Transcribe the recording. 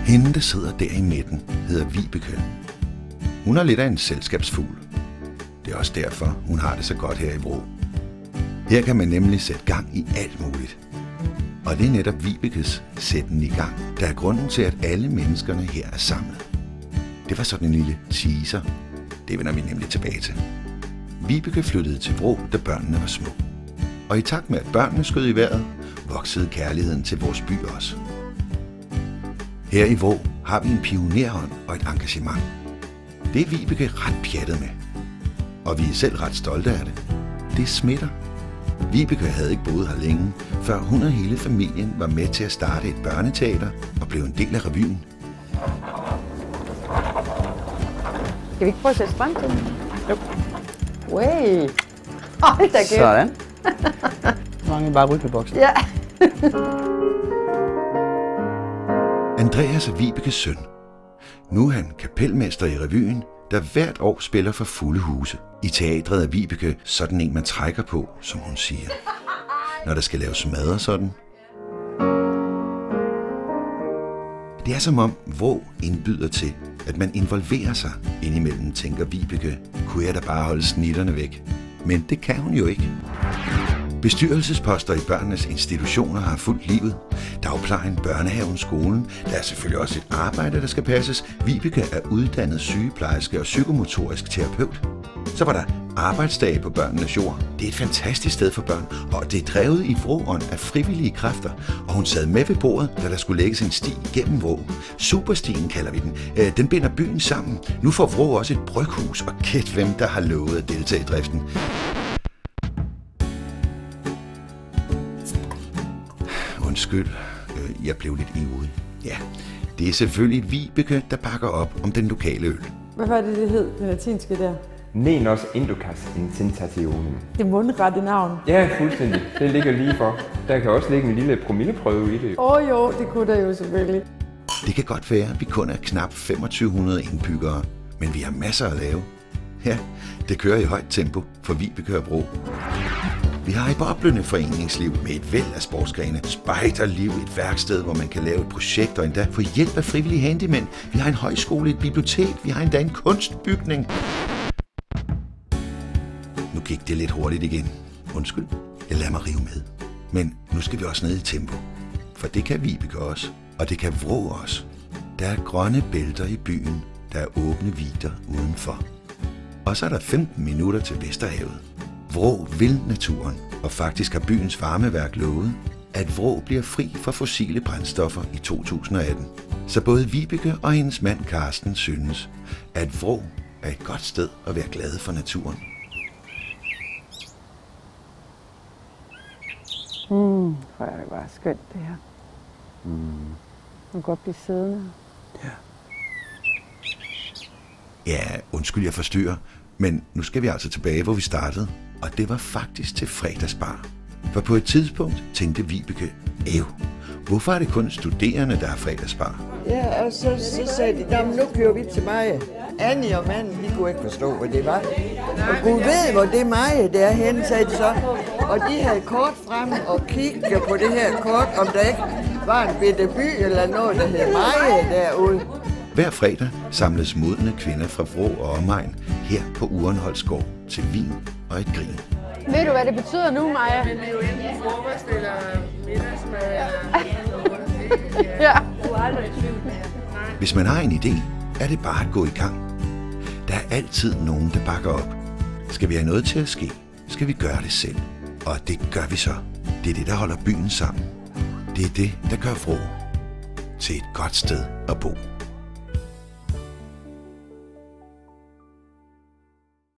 Hende, der sidder der i midten, hedder Vibeke. Hun er lidt af en selskabsfugl. Det er også derfor, hun har det så godt her i Vrå. Her kan man nemlig sætte gang i alt muligt. Og det er netop Vibekes sætten i gang, der er grunden til, at alle menneskerne her er samlet. Det var sådan en lille teaser. Det vender vi nemlig tilbage til. Vibeke flyttede til Vrå, da børnene var små. Og i takt med, at børnene skød i vejret, voksede kærligheden til vores by også. Her i Vrå har vi en pionerånd og et engagement. Det er Vibeke ret pjattet med. Og vi er selv ret stolte af det. Det smitter. Vibeke havde ikke boet her længe, før hun og hele familien var med til at starte et børneteater og blev en del af revyen. Skal vi ikke prøve at sætte strøm til den? Jo. Way. Hold da kæft. Sådan. Så mangler vi bare rytmeboksen. Ja. Andreas er Vibekes søn. Nu er han kapelmester i revyen, der hvert år spiller for fulde huse. I teatret er Vibeke sådan en, man trækker på, som hun siger. Når der skal laves mad og sådan. Det er som om Vrå indbyder til, at man involverer sig. Indimellem tænker Vibeke, kunne jeg da bare holde snitterne væk. Men det kan hun jo ikke. Bestyrelsesposter i børnenes institutioner har fulgt livet. Dagplejen, børnehaven, skolen. Der er selvfølgelig også et arbejde, der skal passes. Vibeke er uddannet sygeplejerske og psykomotorisk terapeut. Så var der arbejdsdage på børnenes jord. Det er et fantastisk sted for børn, og det er drevet i Vråånd af frivillige kræfter. Og hun sad med ved bordet, da der skulle lægges en sti gennem Vrå. Superstien kalder vi den. Den binder byen sammen. Nu får Vrå også et bryghus, og gæt hvem, der har lovet at deltage i driften. Undskyld, jeg blev lidt ivrig. Ja, det er selvfølgelig Vibeke, der bakker op om den lokale øl. Hvad var det hed, det latinske der? Nenos Inducas Intentationem. Det mundrette navn. Ja, fuldstændig. Det ligger lige for. Der kan også ligge en lille promilleprøve i det. Jo, det kunne der jo selvfølgelig. Det kan godt være, at vi kun er knap 2500 indbyggere, men vi har masser at lave. Ja, det kører i højt tempo, for Vibeke og Vrå. Vi har et boblende foreningsliv med et væld af sportsgrene, spejderliv, et værksted, hvor man kan lave et projekt og endda få hjælp af frivillige handymænd. Vi har en højskole, et bibliotek, vi har endda en kunstbygning. Nu gik det lidt hurtigt igen. Undskyld, jeg lader mig rive med. Men nu skal vi også ned i tempo. For det kan Vibeke også, og det kan Vrå også. Der er grønne bælter i byen, der er åbne vidder udenfor. Og så er der 15 minutter til Vesterhavet. Vrå vil naturen, og faktisk har byens varmeværk lovet, at Vrå bliver fri for fossile brændstoffer i 2018. Så både Vibeke og hendes mand Karsten synes, at Vrå er et godt sted at være glade for naturen. Hvor er det bare skønt det her. Man kan godt blive siddende. Ja. Ja, undskyld jeg forstyrrer, men nu skal vi altså tilbage, hvor vi startede. Og det var faktisk til fredagsbar. For på et tidspunkt tænkte Vibeke, hvorfor er det kun studerende, der har fredagsbar? Ja, og så sagde de, nu kører vi til Maja. Annie og manden, de kunne ikke forstå, hvad det var. Og Gud ved, hvor det Maja der er henne, sagde de så. Og de havde kort frem og kiggede på det her kort, om der ikke var en bitte by eller noget, der hed Maja derude. Hver fredag samles modne kvinder fra Vrå og omegn her på Urenholdsgård til vin og et grin. Ved du, hvad det betyder nu, Maja? Det er jo enten frokost eller middagsmad eller... Ja. Hvis man har en idé, er det bare at gå i gang. Der er altid nogen, der bakker op. Skal vi have noget til at ske, skal vi gøre det selv. Og det gør vi så. Det er det, der holder byen sammen. Det er det, der gør Vrå til et godt sted at bo.